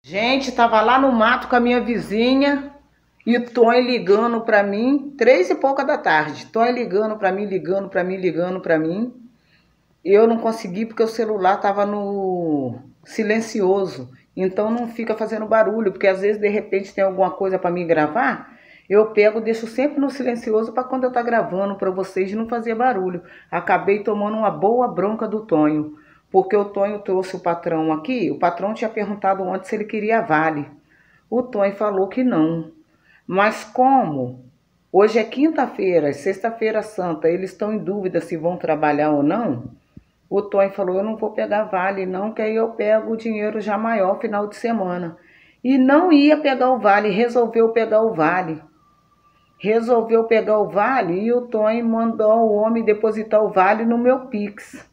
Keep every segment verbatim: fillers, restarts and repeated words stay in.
Gente, tava lá no mato com a minha vizinha e o Tonho ligando pra mim, três e pouca da tarde. Tonho ligando pra mim, ligando pra mim, ligando pra mim. Eu não consegui porque o celular tava no silencioso. Então não fica fazendo barulho, porque às vezes de repente tem alguma coisa pra mim gravar. Eu pego, deixo sempre no silencioso para quando eu tá gravando para vocês não fazer barulho. Acabei tomando uma boa bronca do Tonho, porque o Tonho trouxe o patrão aqui. O patrão tinha perguntado ontem se ele queria vale. O Tonho falou que não. Mas como hoje é quinta-feira, sexta-feira santa, eles estão em dúvida se vão trabalhar ou não. O Tonho falou, eu não vou pegar vale não, que aí eu pego o dinheiro já maior final de semana. E não ia pegar o vale, resolveu pegar o vale. Resolveu pegar o vale e o Tonho mandou o homem depositar o vale no meu Pix.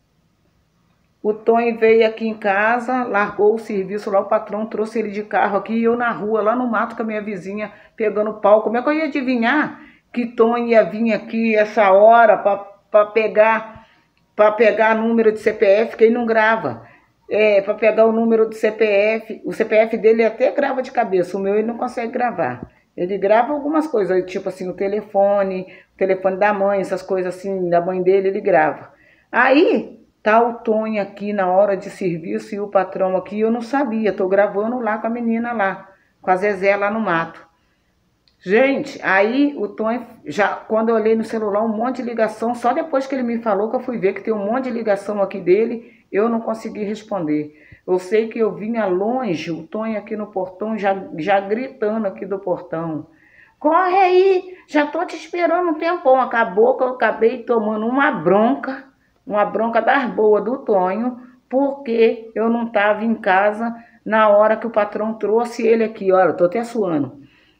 O Tonho veio aqui em casa, largou o serviço lá, o patrão trouxe ele de carro aqui e eu na rua, lá no mato com a minha vizinha, pegando pau. Como é que eu ia adivinhar que Tonho ia vir aqui essa hora para pegar, para pegar número de C P F, que ele não grava. É, para pegar o número do C P F, o C P F dele até grava de cabeça, o meu ele não consegue gravar. Ele grava algumas coisas, tipo assim, o telefone, o telefone da mãe, essas coisas assim, da mãe dele, ele grava. Aí, tá o Tonho aqui na hora de serviço e o patrão aqui, eu não sabia, tô gravando lá com a menina lá, com a Zezé lá no mato. Gente, aí o Tonho, já, quando eu olhei no celular, um monte de ligação, só depois que ele me falou que eu fui ver que tem um monte de ligação aqui dele, eu não consegui responder. Eu sei que eu vinha longe, o Tonho aqui no portão, já, já gritando aqui do portão. Corre aí, já tô te esperando um tempão. Acabou que eu acabei tomando uma bronca, uma bronca das boas do Tonho, porque eu não estava em casa na hora que o patrão trouxe ele aqui. Olha, eu tô até suando.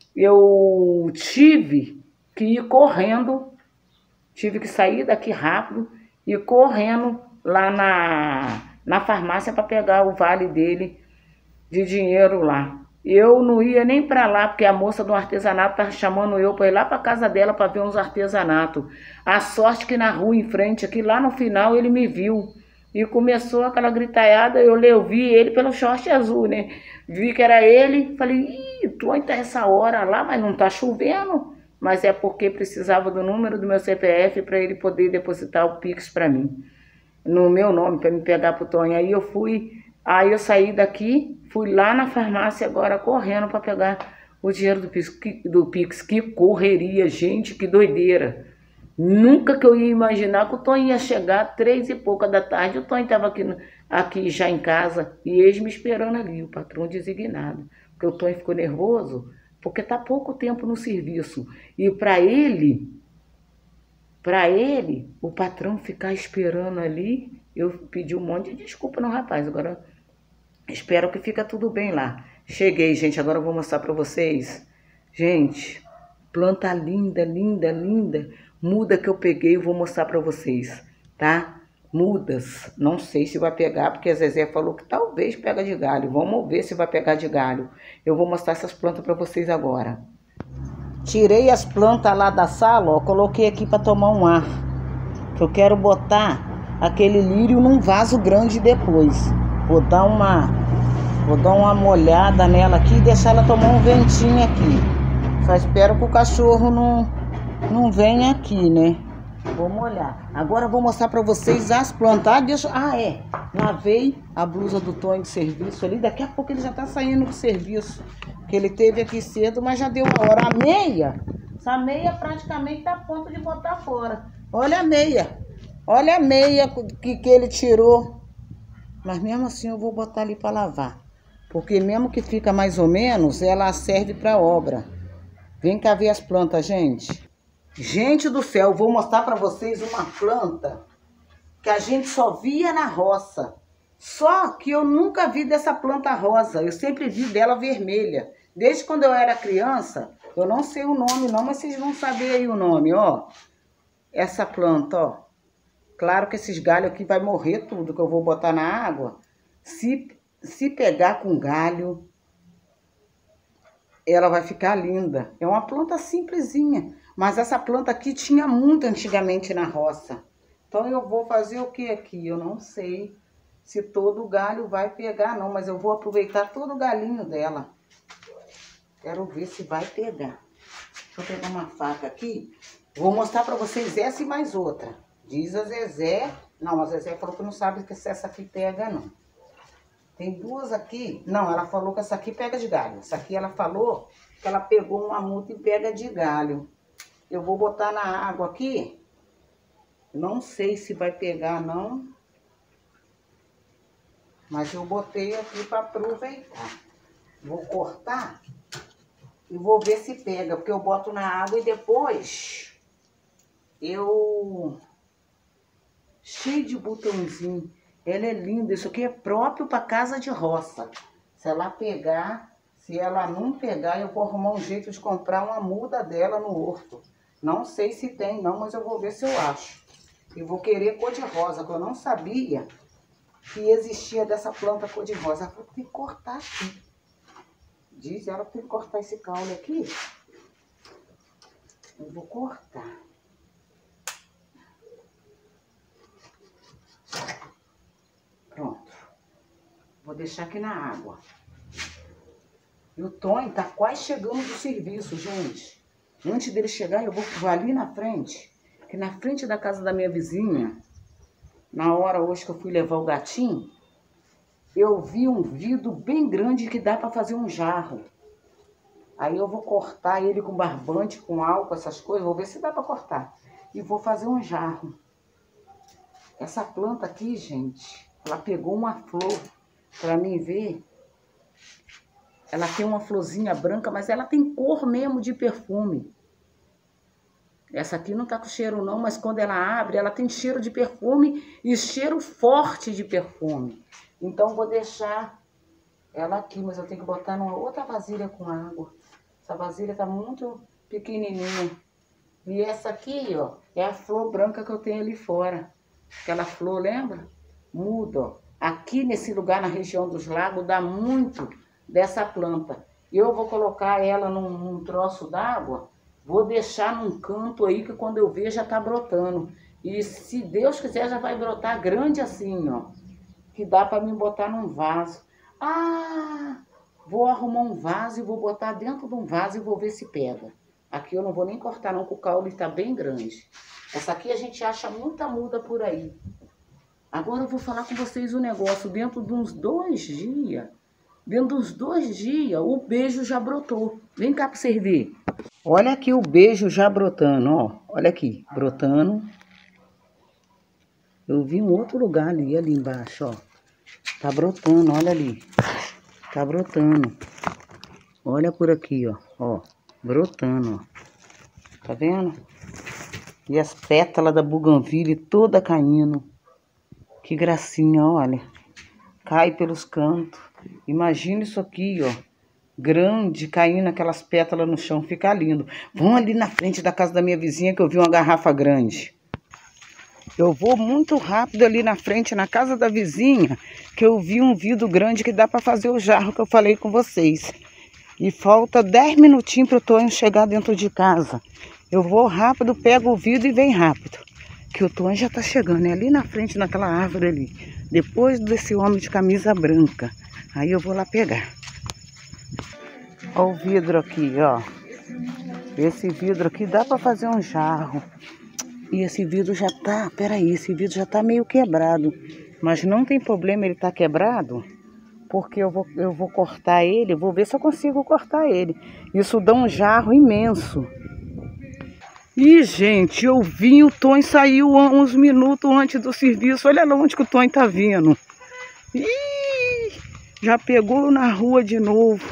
Eu tive que ir correndo, tive que sair daqui rápido e correndo lá na... na farmácia para pegar o vale dele de dinheiro lá. Eu não ia nem para lá, porque a moça do artesanato estava chamando eu para ir lá para casa dela para ver uns artesanatos. A sorte que na rua em frente, aqui lá no final, ele me viu. E começou aquela gritaiada, eu, eu vi ele pelo short azul, né? Vi que era ele, falei, ih, Tonho tá essa hora lá, mas não tá chovendo. Mas é porque precisava do número do meu C P F para ele poder depositar o Pix para mim. No meu nome, para me pegar pro Tonho. Aí eu fui, aí eu saí daqui, fui lá na farmácia agora correndo para pegar o dinheiro do Pix, que, do Pix. Que correria, gente, que doideira. Nunca que eu ia imaginar que o Tonho ia chegar três e pouca da tarde. O Tonho estava aqui, aqui já em casa e eles me esperando ali, o patrão designado. Porque o Tonho ficou nervoso, porque tá pouco tempo no serviço. E para ele... Para ele, o patrão ficar esperando ali, eu pedi um monte de desculpa no rapaz. Agora, espero que fica tudo bem lá. Cheguei, gente, agora eu vou mostrar para vocês. Gente, planta linda, linda, linda. Muda que eu peguei, eu vou mostrar para vocês, tá? Mudas, não sei se vai pegar, porque a Zezé falou que talvez pega de galho. Vamos ver se vai pegar de galho. Eu vou mostrar essas plantas para vocês agora. Tirei as plantas lá da sala, ó, coloquei aqui para tomar um ar. Que eu quero botar aquele lírio num vaso grande depois. Vou dar uma, vou dar uma molhada nela aqui e deixar ela tomar um ventinho aqui. Só espero que o cachorro não, não venha aqui, né? Vou molhar. Agora eu vou mostrar para vocês as plantas. Ah, deixa... ah, é. Lavei a blusa do Tonho de serviço ali. Daqui a pouco ele já tá saindo do serviço. Que ele teve aqui cedo, mas já deu uma hora. A meia, essa meia praticamente tá a ponto de botar fora. Olha a meia. Olha a meia que, que ele tirou. Mas mesmo assim eu vou botar ali para lavar. Porque mesmo que fica mais ou menos, ela serve para obra. Vem cá ver as plantas, gente. Gente do céu, vou mostrar para vocês uma planta que a gente só via na roça. Só que eu nunca vi dessa planta rosa, eu sempre vi dela vermelha. Desde quando eu era criança, eu não sei o nome não, mas vocês vão saber aí o nome, ó. Essa planta, ó. Claro que esses galhos aqui vai morrer tudo que eu vou botar na água. Se, se pegar com galho, ela vai ficar linda. É uma planta simplesinha. Mas essa planta aqui tinha muito antigamente na roça. Então eu vou fazer o que aqui? Eu não sei se todo o galho vai pegar, não. Mas eu vou aproveitar todo o galinho dela. Quero ver se vai pegar. Deixa eu pegar uma faca aqui. Vou mostrar pra vocês essa e mais outra. Diz a Zezé. Não, a Zezé falou que não sabe que se essa aqui pega, não. Tem duas aqui. Não, ela falou que essa aqui pega de galho. Essa aqui ela falou que ela pegou uma muda e pega de galho. Eu vou botar na água aqui. Não sei se vai pegar, não. Mas eu botei aqui para aproveitar. Vou cortar e vou ver se pega. Porque eu boto na água e depois eu... Cheio de botãozinho. Ela é linda. Isso aqui é próprio para casa de roça. Se ela pegar, se ela não pegar, eu vou arrumar um jeito de comprar uma muda dela no horto. Não sei se tem, não, mas eu vou ver se eu acho. E vou querer cor-de-rosa, que eu não sabia que existia dessa planta cor-de-rosa. Ela falou que tem que cortar aqui. Diz ela que tem que cortar esse caule aqui. Eu vou cortar. Pronto. Vou deixar aqui na água. E o Tonho tá quase chegando do serviço, gente. Antes dele chegar, eu vou ali na frente. Que na frente da casa da minha vizinha, na hora hoje que eu fui levar o gatinho, eu vi um vidro bem grande que dá para fazer um jarro. Aí eu vou cortar ele com barbante, com álcool, essas coisas, vou ver se dá para cortar. E vou fazer um jarro. Essa planta aqui, gente, ela pegou uma flor, para mim ver. Ela tem uma florzinha branca, mas ela tem cor mesmo de perfume. Essa aqui não tá com cheiro não, mas quando ela abre, ela tem cheiro de perfume e cheiro forte de perfume. Então vou deixar ela aqui, mas eu tenho que botar numa outra vasilha com água. Essa vasilha tá muito pequenininha. E essa aqui, ó, é a flor branca que eu tenho ali fora. Aquela flor, lembra? Muda, ó. Aqui nesse lugar, na região dos lagos, dá muito dessa planta. Eu vou colocar ela num, num troço d'água. Vou deixar num canto aí que quando eu ver já tá brotando. E se Deus quiser já vai brotar grande assim, ó. Que dá para mim botar num vaso. Ah, vou arrumar um vaso e vou botar dentro de um vaso e vou ver se pega. Aqui eu não vou nem cortar não, porque o caule tá bem grande. Essa aqui a gente acha muita muda por aí. Agora eu vou falar com vocês um negócio. Dentro de uns dois dias, dentro dos dois dias, o beijo já brotou. Vem cá para você ver. Olha aqui o beijo já brotando, ó. Olha aqui, brotando. Eu vi um outro lugar ali, ali embaixo, ó. Tá brotando, olha ali. Tá brotando. Olha por aqui, ó. Ó, brotando, ó. Tá vendo? E as pétalas da buganvília toda caindo. Que gracinha, olha. Cai pelos cantos. Imagina isso aqui, ó. Grande, caindo aquelas pétalas no chão, fica lindo. Vão ali na frente da casa da minha vizinha que eu vi uma garrafa grande. Eu vou muito rápido ali na frente, na casa da vizinha, que eu vi um vidro grande que dá para fazer o jarro que eu falei com vocês. E falta dez minutinhos para o Tonho chegar dentro de casa. Eu vou rápido, pego o vidro e vem rápido. Que o Tonho já tá chegando, é ali na frente, naquela árvore ali. Depois desse homem de camisa branca. Aí eu vou lá pegar. Olha o vidro aqui, ó. Esse vidro aqui dá para fazer um jarro. E esse vidro já tá, peraí, esse vidro já tá meio quebrado. Mas não tem problema ele tá quebrado, porque eu vou, eu vou cortar ele, vou ver se eu consigo cortar ele. Isso dá um jarro imenso. E, gente, eu vim, o Tonho saiu uns minutos antes do serviço. Olha lá onde que o Tonho tá vindo. Ih, já pegou na rua de novo.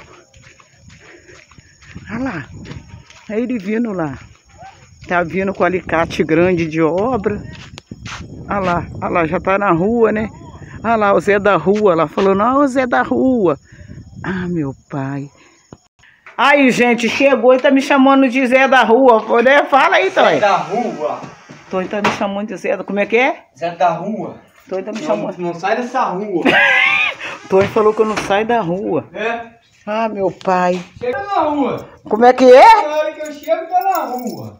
Olha lá, aí ele vindo lá. Tá vindo com alicate grande de obra. Olha lá, olha lá, já tá na rua, né? Olha lá, o Zé da Rua lá, falou, não, o Zé da Rua. Ah, meu pai. Aí, gente, chegou e tá me chamando de Zé da Rua. Fala aí, Tonho. Zé da Rua. Tonho tá me chamando de Zé da... Como é que é? Zé da Rua. Tonho tá me não, chamando... Não sai dessa rua. Tonho falou que eu não saio da rua. É? Ah, meu pai. Chega na rua. Como é que é? Na hora que eu chego, tá na rua.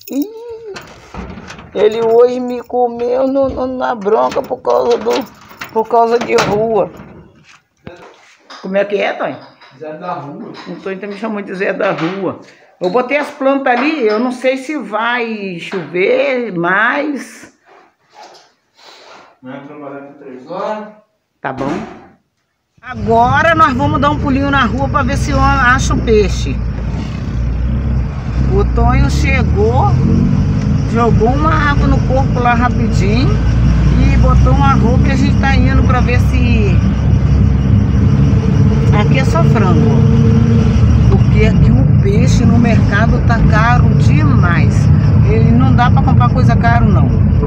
Ih, ele hoje me comeu no, no, na bronca por causa do, Por causa de rua. Como é que é, Tonho? Zé da rua. O Tonho tá me chamando de Zé da rua. Eu botei as plantas ali, eu não sei se vai chover mais. Não é trabalhar por três horas. Tá bom. Agora nós vamos dar um pulinho na rua para ver se eu acho peixe. O Tonho chegou, jogou uma água no corpo lá rapidinho e botou uma roupa e a gente tá indo para ver se... Aqui é só frango, porque aqui o peixe no mercado tá caro demais. Ele não dá para comprar coisa caro não.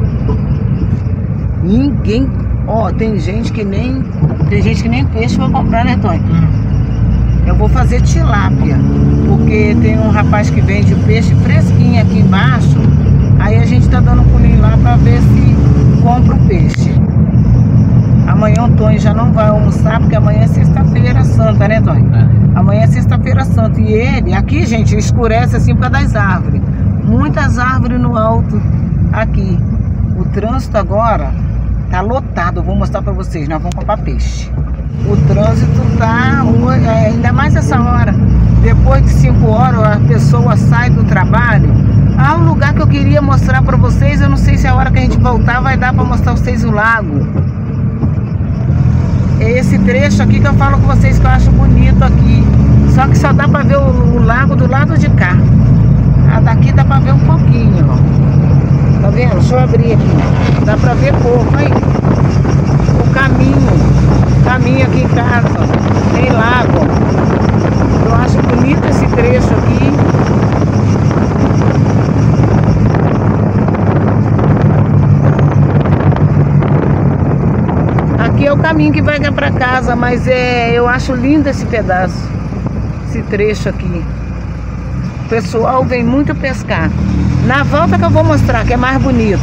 Ninguém, ó, tem gente que nem tem gente que nem peixe vai comprar, né, Tonho? Hum. Eu vou fazer tilápia, porque tem um rapaz que vende peixe fresquinho aqui embaixo. Aí a gente tá dando um pulinho lá para ver se compra o peixe. Amanhã o Tonho já não vai almoçar, porque amanhã é sexta-feira santa, né, Tonho? É. Amanhã é sexta-feira santa. E ele, aqui, gente, escurece assim por causa das árvores. Muitas árvores no alto aqui. O trânsito agora tá lotado. Eu vou mostrar pra vocês. Nós vamos comprar peixe. O trânsito tá, ainda mais essa hora. Depois de cinco horas, a pessoa sai do trabalho. Há um lugar que eu queria mostrar pra vocês. Eu não sei se a hora que a gente voltar vai dar pra mostrar pra vocês o lago. É esse trecho aqui que eu falo com vocês que eu acho bonito aqui. Só que só dá pra ver o, o lago do lado de cá. A daqui dá pra ver um pouquinho, ó. Tá vendo? Deixa eu abrir aqui. Dá pra ver pouco, aí. O caminho. Caminho aqui em casa. Tem lago. Eu acho bonito esse trecho aqui. Aqui é o caminho que vai para casa, mas é, eu acho lindo esse pedaço, esse trecho aqui. O pessoal vem muito pescar. Na volta que eu vou mostrar, que é mais bonito.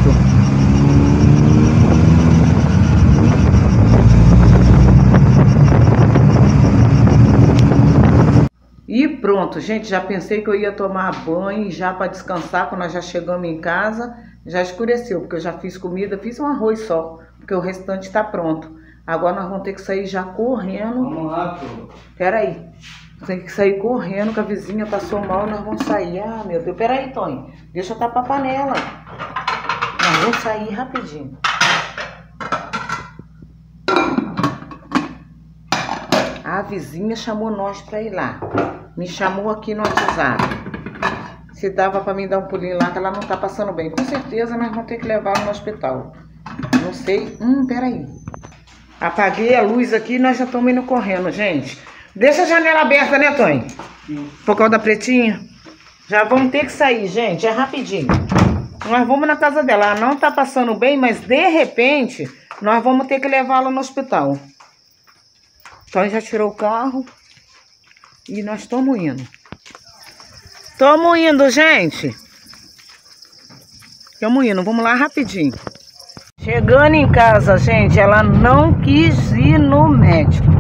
E pronto, gente, já pensei que eu ia tomar banho já para descansar quando nós já chegamos em casa. Já escureceu, porque eu já fiz comida, fiz um arroz só, porque o restante está pronto. Agora nós vamos ter que sair já correndo. Vamos lá, pô. Pera aí. Tem que sair correndo, que a vizinha passou mal e nós vamos sair. Ah, meu Deus. Pera aí, Tonho. Deixa eu tapar a panela. Nós vamos sair rapidinho. A vizinha chamou nós pra ir lá. Me chamou aqui no WhatsApp. Se dava pra mim dar um pulinho lá, que ela não tá passando bem. Com certeza nós vamos ter que levar ela no hospital. Não sei. Hum, pera aí. Apaguei a luz aqui e nós já estamos indo correndo, gente. Deixa a janela aberta, né, Tonho? Sim. Por causa da pretinha. Já vamos ter que sair, gente. É rapidinho. Nós vamos na casa dela. Ela não tá passando bem, mas de repente nós vamos ter que levá-la no hospital. Então já tirou o carro e nós estamos indo. Estamos indo, gente. Estamos indo. Vamos lá rapidinho. Chegando em casa, gente, ela não quis ir no médico.